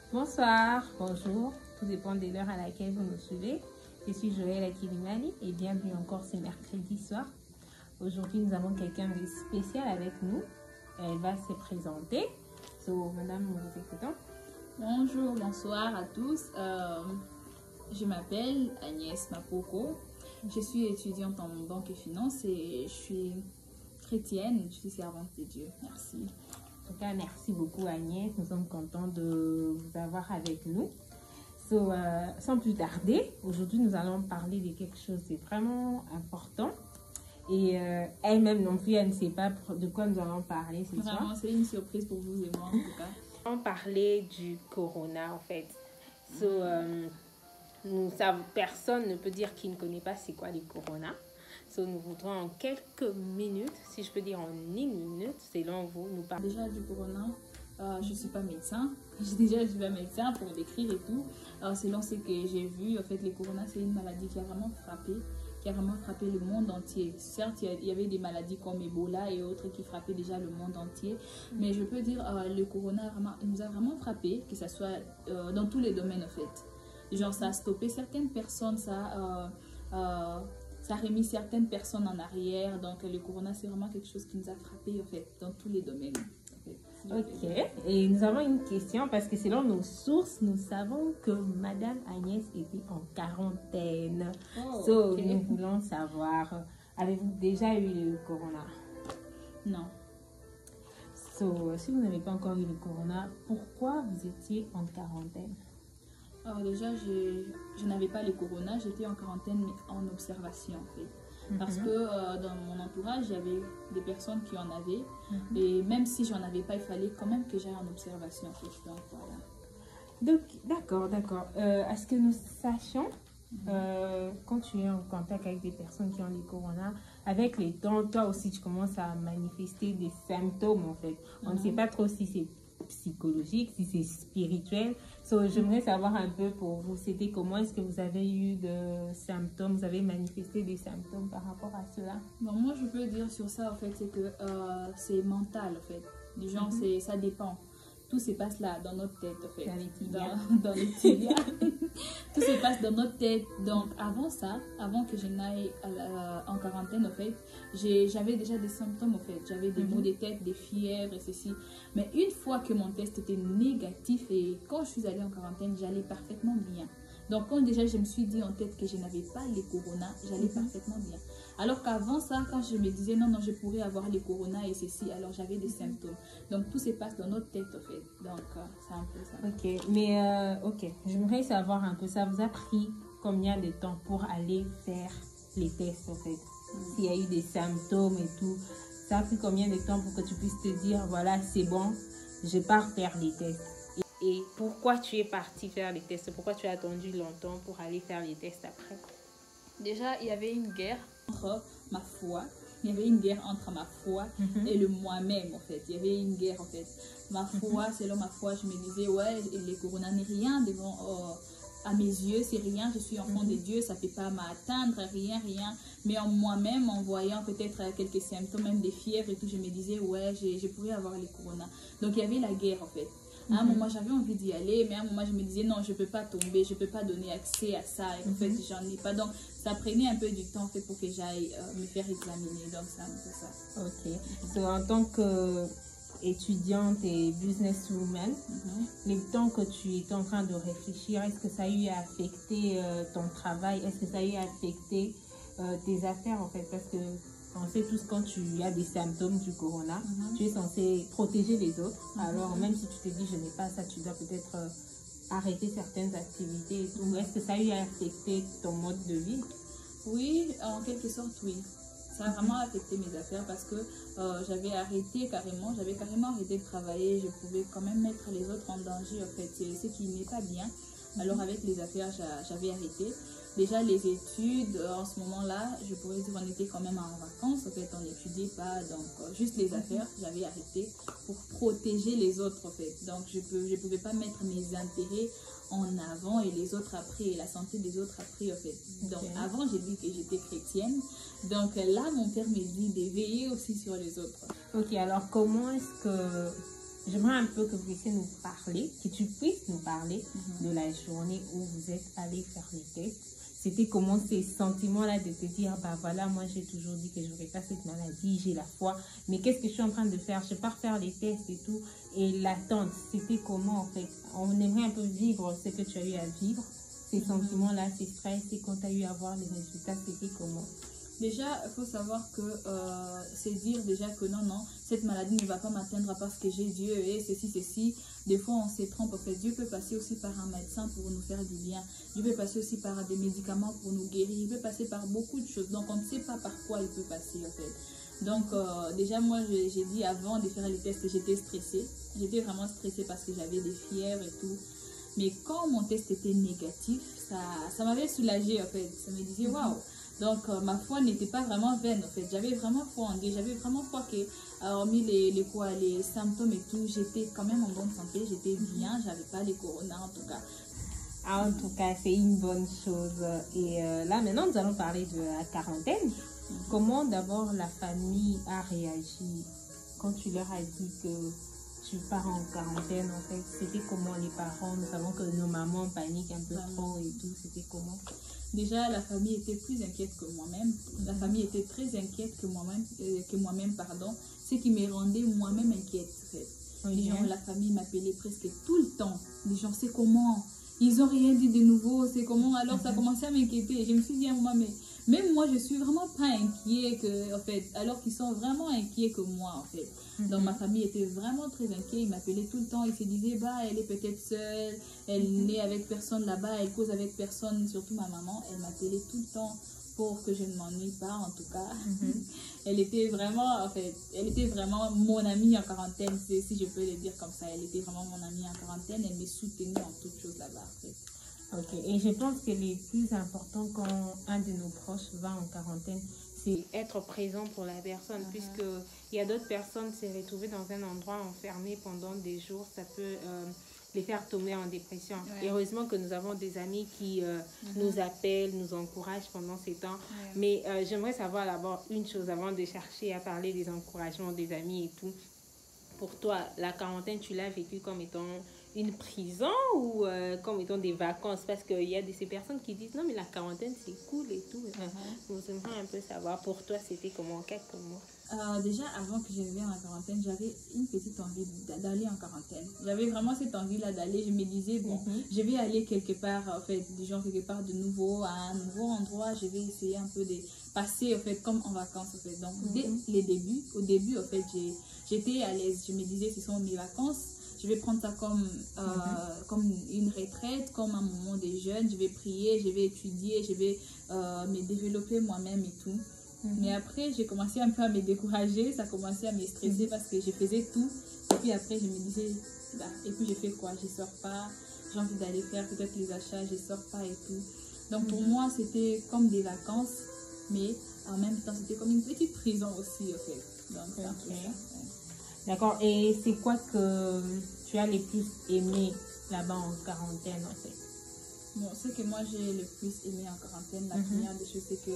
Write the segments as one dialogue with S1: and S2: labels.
S1: Bonsoir, bonjour, tout dépend de l'heure à laquelle vous nous suivez. Je suis Joëlle Akilimani et bienvenue encore ce mercredi soir. Aujourd'hui, nous avons quelqu'un de spécial avec nous. Elle va se présenter. Madame, nous vous écoutons.
S2: Bonjour, bonsoir à tous. Je m'appelle Agnès Mapoko. Je suis étudiante en banque et finance et je suis chrétienne. Je suis servante de Dieu. Merci.
S1: En tout cas, merci beaucoup Agnès. Nous sommes contents de vous avoir avec nous. Sans plus tarder, aujourd'hui, nous allons parler de quelque chose de vraiment important. Et elle-même non plus, elle ne sait pas de quoi nous allons parler ce soir.
S2: Vraiment, c'est une surprise pour vous et moi en tout cas.
S1: On va parler du corona en fait. Nous savons, personne ne peut dire qu'il ne connaît pas c'est quoi le corona. Nous voudrons en quelques minutes, si je peux dire en une minute, selon vous, nous parler.
S2: Déjà du corona, je ne suis pas médecin. Je suis pas médecin pour l'écrire et tout. Selon ce que j'ai vu, en fait, le corona, c'est une maladie qui a vraiment frappé le monde entier. Certes, il y avait des maladies comme Ebola et autres qui frappaient déjà le monde entier. Mais je peux dire le corona nous a vraiment frappé, que ce soit dans tous les domaines, en fait. Genre, ça a stoppé certaines personnes, ça a remis certaines personnes en arrière. Donc, le corona, c'est vraiment quelque chose qui nous a frappé, en fait, dans tous les domaines.
S1: Ok, et nous avons une question parce que selon nos sources, nous savons que Madame Agnès était en quarantaine. Nous voulons savoir, avez-vous déjà eu le corona?
S2: Non.
S1: Si vous n'avez pas encore eu le corona, pourquoi vous étiez en quarantaine?
S2: Alors déjà, je n'avais pas le corona, j'étais en quarantaine en observation en fait. Parce que dans mon entourage, il y avait des personnes qui en avaient. Et même si j'en avais pas, il fallait quand même que j'aille en observation en fait. Donc voilà.
S1: Donc, d'accord. Est-ce que nous sachions, quand tu es en contact avec des personnes qui ont le corona, avec les temps, toi aussi tu commences à manifester des symptômes en fait. On ne sait pas trop si c'est psychologique, si c'est spirituel. J'aimerais savoir un peu pour vous, c'était comment est-ce que vous avez eu de symptômes, vous avez manifesté des symptômes par rapport à cela?
S2: Bon, moi, je peux dire sur ça, en fait, c'est que c'est mental, en fait. Du genre, ça dépend. Tout se passe là, dans notre tête, en fait. Dans les tibias. Tout se passe dans notre tête. Donc, avant que je n'aille en quarantaine, en fait, j'avais déjà des symptômes, en fait. J'avais des maux de tête, des fièvres et ceci. Mais une fois que mon test était négatif et quand je suis allée en quarantaine, j'allais parfaitement bien. Donc, quand déjà je me suis dit en tête que je n'avais pas le corona, j'allais parfaitement bien. Alors qu'avant ça, quand je me disais non, je pourrais avoir le corona et ceci, alors j'avais des symptômes. Donc, tout se passe dans notre tête, en fait. Donc, c'est un peu ça.
S1: Ok, mais j'aimerais savoir un peu, ça vous a pris combien de temps pour aller faire les tests, en fait? S'il y a eu des symptômes et tout, ça a pris combien de temps pour que tu puisses te dire, voilà, c'est bon, je pars faire les tests? Et pourquoi tu es partie faire les tests? Pourquoi tu as attendu longtemps pour aller faire les tests après?
S2: Déjà, il y avait une guerre entre ma foi. Il y avait une guerre entre ma foi et le moi-même, en fait. Il y avait une guerre, en fait. Ma foi, selon ma foi, je me disais, ouais, le corona n'est rien devant... à mes yeux, c'est rien, je suis enfant de Dieu, ça ne peut pas m'atteindre, rien. Mais en moi-même, en voyant peut-être quelques symptômes, même des fièvres et tout, je me disais, ouais, je pourrais avoir le corona. Donc, il y avait la guerre, en fait. À un moment, j'avais envie d'y aller, mais à un moment, je me disais, non, je ne peux pas tomber, je ne peux pas donner accès à ça. Et en fait, j'en ai pas. Donc, ça prenait un peu du temps en fait, pour que j'aille me faire examiner. Donc, c'est ça.
S1: Ok. En tant qu'étudiante et businesswoman, le temps que tu étais en train de réfléchir, est-ce que ça a eu à affecter ton travail? Est-ce que ça a eu à affecter tes affaires en fait? Parce que on sait tous quand tu as des symptômes du corona, tu es censé protéger les autres. Alors même si tu te dis je n'ai pas ça, tu dois peut-être arrêter certaines activités et tout. Est-ce que ça a eu à affecter ton mode de vie?
S2: Oui, en quelque sorte, oui. Ça a vraiment affecté mes affaires parce que j'avais carrément arrêté de travailler. Je pouvais quand même mettre les autres en danger, en fait. C'est ce qui n'est pas bien. Alors avec les affaires, j'avais arrêté. Déjà les études, en ce moment-là, je pourrais dire qu'on était quand même en vacances. En fait, on n'étudiait pas. Donc juste les affaires, j'avais arrêté pour protéger les autres, en fait. Donc je ne pouvais pas mettre mes intérêts en avant et les autres après, et la santé des autres après, en fait. Donc avant, j'ai dit que j'étais chrétienne. Donc là, mon père me dit de veiller aussi sur les autres.
S1: Ok, alors comment est-ce que j'aimerais un peu que vous puissiez nous parler, que tu puisses nous parler de la journée où vous êtes allé faire les tests. C'était comment ces sentiments-là de te dire, bah voilà, moi j'ai toujours dit que je n'aurais pas cette maladie, j'ai la foi, mais qu'est-ce que je suis en train de faire? Je pars faire les tests et tout. Et l'attente, c'était comment en fait? On aimerait un peu vivre ce que tu as eu à vivre, ces sentiments-là, ces stress, et quand tu as eu à voir les résultats, c'était comment?
S2: Déjà, il faut savoir que c'est dire déjà que non, cette maladie ne va pas m'atteindre parce que j'ai Dieu et ceci. Des fois, on se trompe. En fait, Dieu peut passer aussi par un médecin pour nous faire du bien. Dieu peut passer aussi par des médicaments pour nous guérir. Il peut passer par beaucoup de choses. Donc, on ne sait pas par quoi il peut passer, en fait. Donc, déjà, moi, j'ai dit avant de faire les tests, j'étais stressée. J'étais vraiment stressée parce que j'avais des fièvres et tout. Mais quand mon test était négatif, ça m'avait soulagée, en fait. Ça me disait, waouh! Donc, ma foi n'était pas vraiment vaine, en fait. J'avais vraiment foi en Dieu. J'avais vraiment foi que, hormis les symptômes et tout, j'étais quand même en bonne santé. J'étais bien. J'avais pas les corona, en tout cas.
S1: Ah, en tout cas, c'est une bonne chose. Et là, maintenant, nous allons parler de la quarantaine. Comment, d'abord, la famille a réagi quand tu leur as dit que tu pars en quarantaine, en fait? C'était comment les parents? Nous savons que nos mamans paniquent un peu trop et tout. C'était comment?
S2: Déjà, la famille était plus inquiète que moi-même. La famille était très inquiète que moi-même, pardon. Ce qui me rendait moi-même inquiète, en fait. Les gens, la famille m'appelait presque tout le temps. Les gens, c'est comment? Ils n'ont rien dit de nouveau, c'est comment? Alors, ça commençait à m'inquiéter. Je me suis dit à moi, mais même moi, je suis vraiment pas inquiet en fait, alors qu'ils sont vraiment inquiets que moi, en fait. Donc, ma famille était vraiment très inquiète. Ils m'appelaient tout le temps. Ils se disaient, bah, elle est peut-être seule. Elle n'est avec personne là-bas. Elle cause avec personne. Surtout ma maman, elle m'appelait tout le temps pour que je ne m'ennuie pas, en tout cas. Elle était vraiment, en fait, elle était vraiment mon amie en quarantaine, si je peux le dire comme ça. Elle était vraiment mon amie en quarantaine. Elle me soutenait en toutes choses là-bas, en fait.
S1: Ok, et je pense que le plus important quand un de nos proches va en quarantaine, c'est être présent pour la personne, puisque il y a d'autres personnes se retrouver dans un endroit enfermé pendant des jours, ça peut les faire tomber en dépression. Heureusement que nous avons des amis qui nous appellent, nous encouragent pendant ces temps. Mais j'aimerais savoir d'abord une chose avant de chercher à parler des encouragements des amis et tout. Pour toi, la quarantaine, tu l'as vécu comme étant une prison ou comme étant des vacances? Parce qu'il y a ces personnes qui disent non, mais la quarantaine, c'est cool et tout. Vous aimeriez un peu savoir, pour toi, c'était comment, quelques mois?
S2: Déjà, avant que je vienne en quarantaine, j'avais une petite envie d'aller en quarantaine. J'avais vraiment cette envie-là d'aller. Je me disais, bon, je vais aller quelque part, en fait, genre quelque part de nouveau, à un nouveau endroit. Je vais essayer un peu de passer, en fait, comme en vacances, en fait. Donc, au début, en fait, j'étais à l'aise. Je me disais, ce sont mes vacances. Je vais prendre ça comme une retraite, comme un moment des jeunes. Je vais prier, je vais étudier, je vais me développer moi-même et tout. Mais après, j'ai commencé un peu à me décourager. Ça commençait à me stresser parce que je faisais tout. Et puis après, je me disais, bah, et puis je fais quoi? Je sors pas. J'ai envie d'aller faire peut-être les achats, je sors pas et tout. Donc pour moi, c'était comme des vacances. Mais en même temps, c'était comme une petite prison aussi, en fait. Donc, c'est un peu ça.
S1: D'accord. Et c'est quoi que tu as le plus aimé là-bas en quarantaine, en fait?
S2: Bon, ce que moi j'ai le plus aimé en quarantaine, la première des choses, c'est que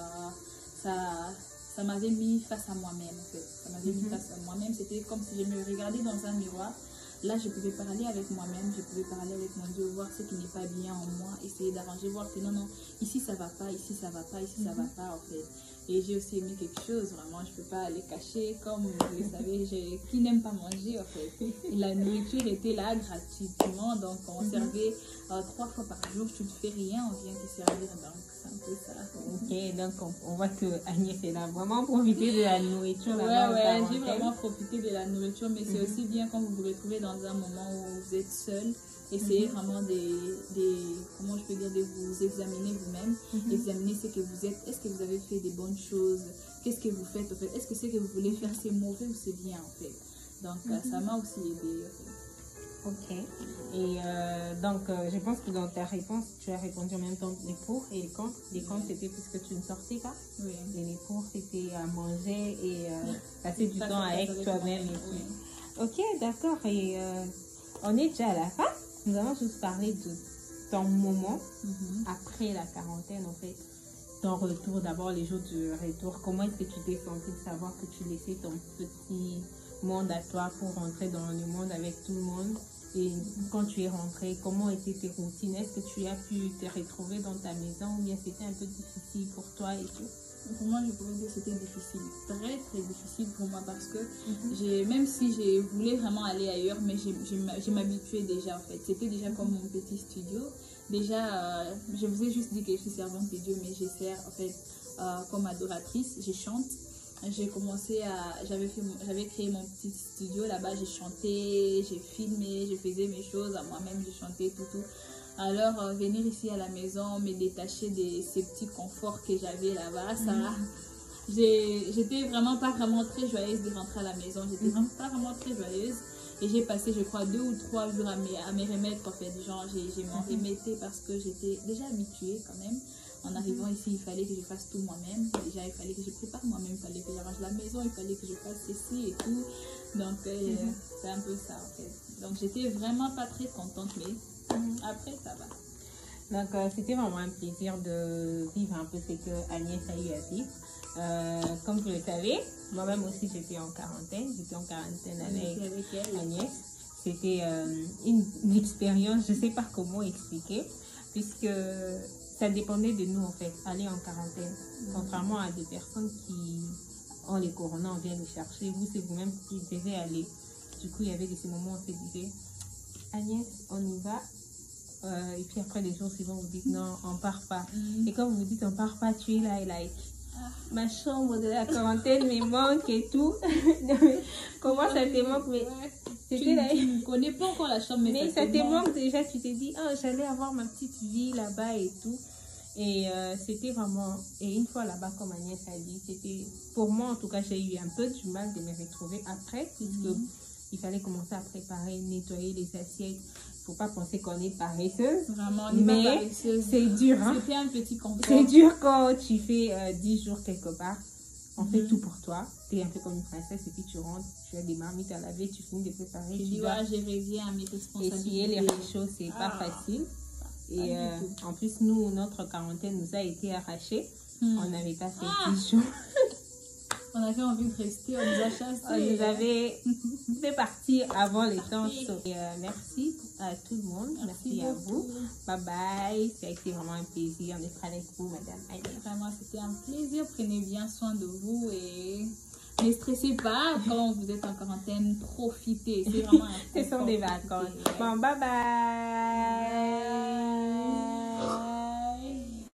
S2: ça m'avait mis face à moi-même, en fait. Ça m'avait mis face à moi-même. C'était comme si je me regardais dans un miroir. Là, je pouvais parler avec moi-même, je pouvais parler avec mon Dieu, voir ce qui n'est pas bien en moi, essayer d'arranger, voir que non, ici ça va pas, ici ça va pas, ici ça va pas, en fait. Et j'ai aussi aimé quelque chose, vraiment, je peux pas les cacher, comme vous le savez, qui n'aime pas manger, en fait. Et la nourriture était là gratuitement, donc on servait 3 fois par jour, tu ne fais rien, on vient te servir, donc c'est un peu ça.
S1: Ok, donc on voit que Agnès est là, vraiment profiter de la nourriture.
S2: Ouais, j'ai vraiment profité de la nourriture, mais c'est aussi bien quand vous vous retrouvez dans un moment où vous êtes seul. Essayez vraiment comment je peux dire, de vous examiner vous-même, examiner ce que vous êtes. Est-ce que vous avez fait des bonnes choses? Qu'est-ce que vous faites, en fait? Est-ce que ce que vous voulez faire, c'est mauvais ou c'est bien, en fait? Donc, ça m'a aussi aidé, en fait.
S1: Ok. Et donc, je pense que dans ta réponse, tu as répondu en même temps les pour et les contre. Les contre, c'était puisque tu ne sortais pas.
S2: Oui.
S1: Et les pour, c'était à manger et passer du temps avec toi-même. Ok, d'accord. Et on est déjà à la fin. Nous allons juste parler de ton moment après la quarantaine, en fait. Ton retour, d'abord les jours de retour. Comment est-ce que tu t'es senti de savoir que tu laissais ton petit monde à toi pour rentrer dans le monde avec tout le monde. Et quand tu es rentrée, comment étaient tes routines? Est-ce que tu as pu te retrouver dans ta maison ou bien c'était un peu difficile pour toi et tout?
S2: Pour moi, je pourrais dire que c'était difficile, très très difficile pour moi parce que même si je voulais vraiment aller ailleurs, mais je m'habituais déjà en fait. C'était déjà comme mon petit studio. Déjà, je vous ai juste dit que je suis servante de Dieu, mais je sers en fait comme adoratrice, je chante. J'avais créé mon petit studio là-bas, j'ai chanté, j'ai filmé, je faisais mes choses à moi-même, je chantais tout. Alors, venir ici à la maison, me détacher de ces petits conforts que j'avais là-bas, j'étais vraiment pas vraiment très joyeuse de rentrer à la maison. J'étais vraiment pas vraiment très joyeuse. Et j'ai passé, je crois, 2 ou 3 jours à me remettre, en fait. Genre, je m'en remettais parce que j'étais déjà habituée quand même. En arrivant ici, il fallait que je fasse tout moi-même. Déjà, il fallait que je prépare moi-même, il fallait que j'arrange la maison, il fallait que je fasse ceci et tout. Donc, c'est un peu ça, en fait. Donc, j'étais vraiment pas très contente, mais après, ça va.
S1: Donc, c'était vraiment un plaisir de vivre un peu ce que Agnès a eu à vivre. Comme vous le savez, moi-même aussi, j'étais en quarantaine. J'étais en quarantaine avec Agnès. C'était une expérience, je ne sais pas comment expliquer, puisque ça dépendait de nous, en fait, aller en quarantaine. Contrairement à des personnes qui ont les coronas, on vient les chercher. Vous, c'est vous-même qui devez aller. Du coup, il y avait ces moments où on se disait, Agnès, on y va. Et puis après, les jours suivants, vous dites, non, on part pas. Et quand vous dites, on part pas, tu es là et like, ma chambre de la quarantaine me manque et tout. Comment ça te manque? Mais
S2: tu ne connais pas encore la chambre,
S1: mais ça te manque déjà. Tu t'es dit, oh, j'allais avoir ma petite vie là-bas et tout. Et c'était vraiment, et une fois là-bas, comme Agnès a dit, c'était, pour moi en tout cas, j'ai eu un peu du mal de me retrouver après, puisque il fallait commencer à préparer, nettoyer les assiettes. Faut pas penser qu'on est paresseuse.
S2: Vraiment,
S1: mais c'est dur. Hein?
S2: C'était un petit confort.
S1: C'est dur quand tu fais 10 jours quelque part. On fait tout pour toi. Tu es un peu comme une princesse et puis tu rentres, tu as des marmites à laver, tu finis de préparer.
S2: Tu dis, ouais, je reviens à mes responsabilités.
S1: Essuyer les réchauds, c'est pas facile. Et en plus, nous, notre quarantaine nous a été arrachée. On n'avait pas fait 10 jours.
S2: On avait envie de rester, on nous a chassés.
S1: On nous avait fait partir avant les temps. Merci à tout le monde. Merci à vous. Bye bye. Ça a été vraiment un plaisir d'être avec vous, madame.
S2: Vraiment, c'était un plaisir. Prenez bien soin de vous et ne stressez pas quand vous êtes en quarantaine. Profitez. C'est vraiment un
S1: Ce sont des vacances. Bon, bye bye.